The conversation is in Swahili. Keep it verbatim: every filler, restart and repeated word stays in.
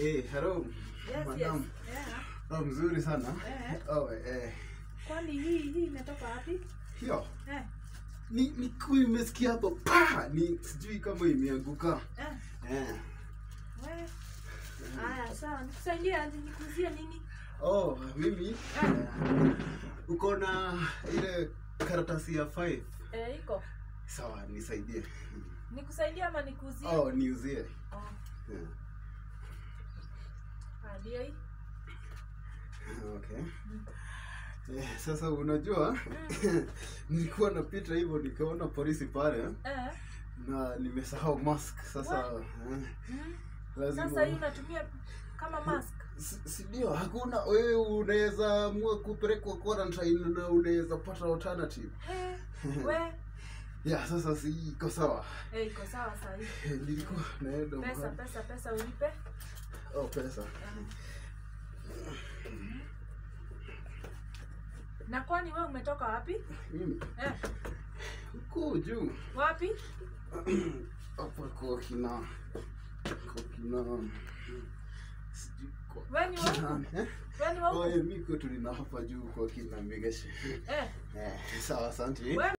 Eh, hello. Yes, Madam. yes. Yeah. Oh, mzuri sana. Eh. Oh, eh. Kwani hii hii imetoka wapi? Hiyo. Eh. Ni ni kui nimesikia hapo pa, ni sijui kama imeanguka. Eh. Eh. Wewe. Aya, sawa. Nikusaidie aje nikuzie nini? Oh, mimi Eh. uko na ile karatasi ya five. Eh, iko. Sawa, nisaidie. Nikusaidie ama nikuzie? Oh, niuzie. Oh. Yeah. Ndio hii. Okay. Mm. Eh, sasa unajua mm. nilikuwa napita hivyo nikaona polisi pale eh. Na nimesahau mask sasa eh, mm. lazima sasa hii unatumia kama mask. Si ndio, hakuna wewe unaweza amua kupelekwa quarantine na unaweza pata alternative. Eh. We. Ya sasa si iko sawa. Eh, iko sawa sasa hivi. Nilikuwa naenda pesa mahali. pesa pesa unipe. Oh, pesa. Uh. Na kwani wewe umetoka wapi? Mimi. Eh. Huko juu. Wapi? Hapo kwa kina. Kwa kina. Wewe ni wapi? Eh? Wewe ni wapi? Oh, mimi kwa tulina hapa juu kwa kina Migeshi. Eh. Eh, sawa asante.